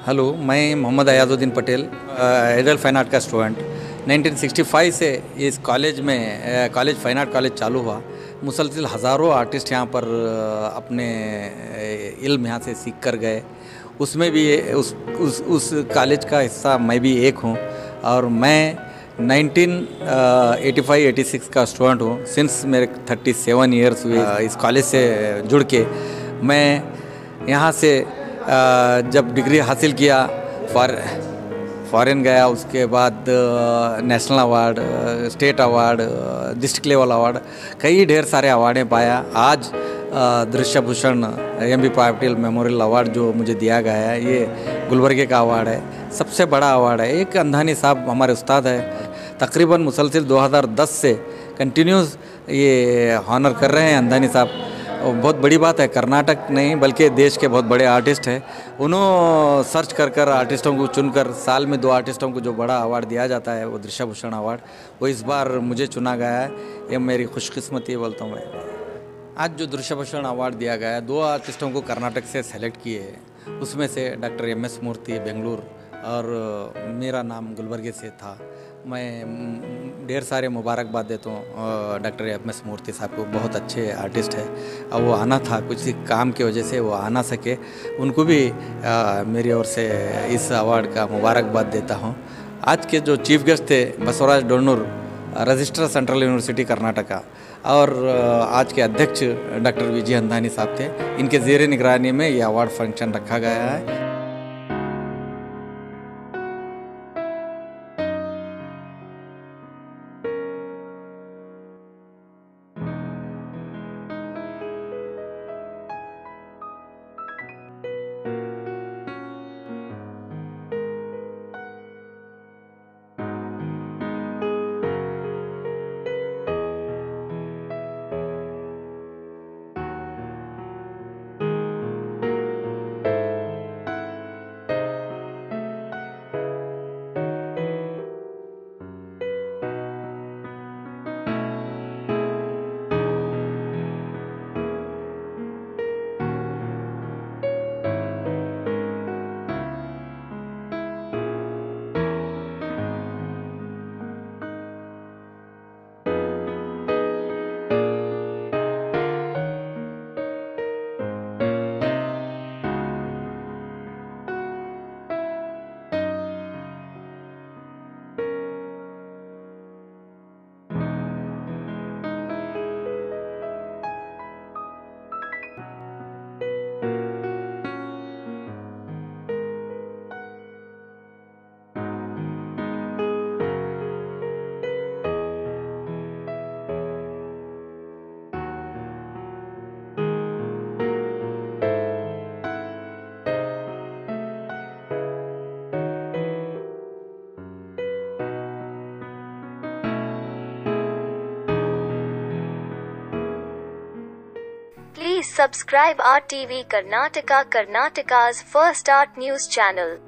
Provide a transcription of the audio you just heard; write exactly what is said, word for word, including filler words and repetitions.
Hello, मैं Mohammed Ayazuddin Patel, adult fine art का student. Nineteen sixty five से इस कॉलेज में कॉलेज फाइन आर्ट कॉलेज चालू हुआ। मुसलसिल हज़ारों आर्टिस्ट यहाँ पर अपने इल्म यहाँ से सीख कर गए। उसमें भी उस उस उस कॉलेज का हिस्सा मैं भी एक हूँ और मैं nineteen eighty five eighty six का स्टूडेंट हूँ। सिंस मेरे थर्टी सेवन ईयर्स हुए इस कॉलेज से जुड़ के। मैं यहाँ से जब डिग्री हासिल किया, फॉर फॉरेन गया, उसके बाद national award, state award, district level award, कई ढेर सारे अवार्डें पाया। आज Drishya Bhushan M B Patil memorial award जो मुझे दिया गया है, ये गुलबर्गे का अवार्ड है, सबसे बड़ा अवार्ड है। एक अंधानी साहब हमारे उस्ताद है, तकरीबन मुसलसिल दो हज़ार दस से कंटिन्यूस ये हॉनर कर रहे हैं अंधानी साहब। बहुत बड़ी बात है, कर्नाटक नहीं बल्कि देश के बहुत बड़े आर्टिस्ट हैं। उन्होंने सर्च कर कर आर्टिस्टों को चुनकर साल में दो आर्टिस्टों को जो बड़ा अवार्ड दिया जाता है वो दृश्य भूषण अवार्ड, वो इस बार मुझे चुना गया है। ये मेरी खुशकिस्मती बोलता हूँ मैं। आज जो दृश्य भूषण अवार्ड दिया गया है, दो आर्टिस्टों को कर्नाटक से सेलेक्ट किए हैं। उसमें से doctor M S Murthy Bengaluru और मेरा नाम गुलबर्गे से था। मैं ढेर सारे मुबारकबाद देता हूँ डॉक्टर एम एस मूर्ति साहब को, बहुत अच्छे आर्टिस्ट है। और वो आना था, कुछ काम की वजह से वो आ ना सके, उनको भी आ, मेरी ओर से इस अवार्ड का मुबारकबाद देता हूँ। आज के जो चीफ गेस्ट थे Basavaraj Donnur, registrar central university Karnataka, और आज के अध्यक्ष डॉक्टर विजय अंधानी साहब थे। इनके ज़ेरे निगरानी में ये अवार्ड फंक्शन रखा गया है। Please subscribe our T V Karnataka, Karnataka's first art news channel.